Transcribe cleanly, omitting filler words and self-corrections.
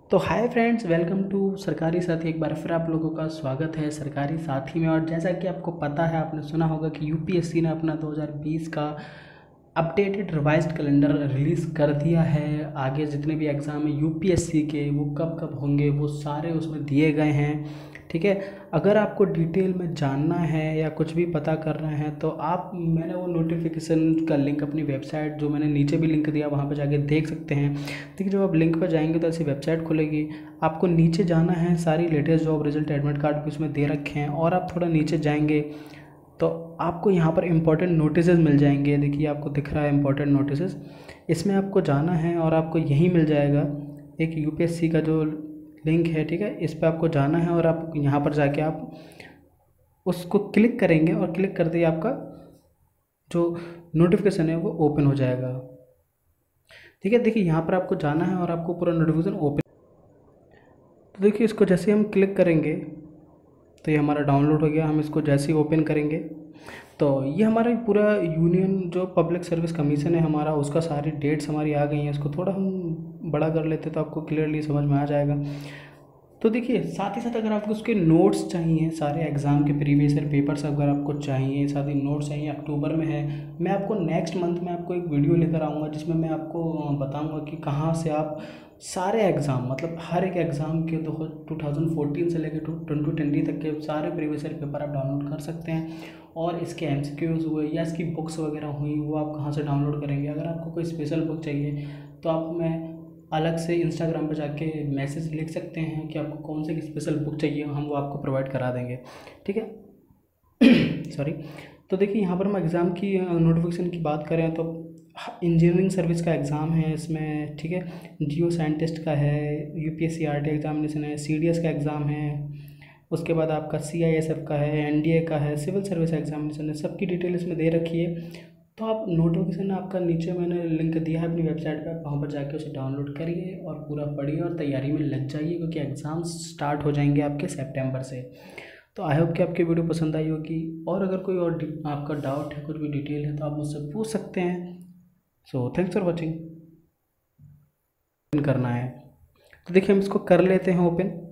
तो hi friends, welcome to सरकारी साथी। एक बार फिर आप लोगों का स्वागत है सरकारी साथी में। और जैसा कि आपको पता है, आपने सुना होगा कि यूपीएससी ने अपना 2020 का अपडेटेड रिवाइज्ड कैलेंडर रिलीज़ कर दिया है। आगे जितने भी एग्ज़ाम है यूपीएससी के, वो कब कब होंगे वो सारे उसमें दिए गए हैं। ठीक है, अगर आपको डिटेल में जानना है या कुछ भी पता करना है तो आप मैंने वो नोटिफिकेशन का लिंक अपनी वेबसाइट, जो मैंने नीचे भी लिंक दिया, वहाँ पर जाके देख सकते हैं। देखिए, जब आप लिंक पर जाएंगे तो ऐसी वेबसाइट खुलेगी। आपको नीचे जाना है, सारी latest job result admit card भी उसमें दे रखे हैं। और आप थोड़ा नीचे जाएंगे तो आपको यहाँ पर इम्पोर्टेंट नोटिसेस मिल जाएंगे। देखिए, आपको दिख रहा है इम्पोर्टेंट नोटिसेस, इसमें आपको जाना है और आपको यहीं मिल जाएगा एक यूपीएससी का जो लिंक है। ठीक है, इस पर आपको जाना है और आप यहाँ पर जाके आप उसको क्लिक करेंगे और क्लिक करते ही आपका जो नोटिफिकेशन है वो ओपन हो जाएगा। ठीक है, देखिए यहाँ पर आपको जाना है और आपको पूरा नोटिफिकेशन ओपन। तो देखिए, इसको जैसे हम क्लिक करेंगे तो ये हमारा डाउनलोड हो गया। हम इसको जैसे ही ओपन करेंगे तो ये हमारा पूरा यूनियन जो पब्लिक सर्विस कमीशन है हमारा, उसका सारी डेट्स हमारी आ गई हैं। इसको थोड़ा हम बड़ा कर लेते तो आपको क्लियरली समझ में आ जाएगा। तो देखिए, साथ ही साथ अगर आपको उसके नोट्स चाहिए, सारे एग्ज़ाम के प्रीवियस ईयर पेपर्स अगर आपको चाहिए, साथ ही नोट्स चाहिए, अक्टूबर में है। मैं आपको नेक्स्ट मंथ में आपको एक वीडियो लेकर आऊँगा जिसमें मैं आपको बताऊँगा कि कहाँ से आप सारे एग्ज़ाम, मतलब हर एक एग्ज़ाम के 2014 से लेकर 2020 तक के सारे प्रीवियस ईयर पेपर आप डाउनलोड कर सकते हैं। और इसके एमसीक्यूज़ हुए या इसकी बुक्स वगैरह हुई, वो आप कहाँ से डाउनलोड करेंगे। अगर आपको कोई स्पेशल बुक चाहिए तो आप मैं अलग से इंस्टाग्राम पर जाके मैसेज लिख सकते हैं कि आपको कौन सी स्पेशल बुक चाहिए, हम वो आपको प्रोवाइड करा देंगे। ठीक है सॉरी। तो देखिए, यहाँ पर हम एग्ज़ाम की नोटिफिकेशन की बात करें तो इंजीनियरिंग सर्विस का एग्ज़ाम है इसमें। ठीक है, जियो साइंटिस्ट का है, यूपीएससी आरटी एग्जामिनेशन है, सीडीएस का एग्ज़ाम है, उसके बाद आपका सीआईएसएफ का है, एनडीए का है, सिविल सर्विस एग्जामिनेशन है। सबकी डिटेल इसमें दे रखी है। तो आप नोटिफिकेशन आपका नीचे मैंने लिंक दिया है अपनी वेबसाइट पर, वहाँ पर जाके उसे डाउनलोड करिए और पूरा पढ़िए और तैयारी में लग जाइए, क्योंकि एग्ज़ाम स्टार्ट हो जाएंगे आपके सितंबर से। तो आई होप कि आपकी वीडियो पसंद आई होगी। और अगर कोई और आपका डाउट है, कुछ भी डिटेल है, तो आप मुझसे पूछ सकते हैं। So thanks for watching. करना है तो देखिए, हम इसको कर लेते हैं ओपन।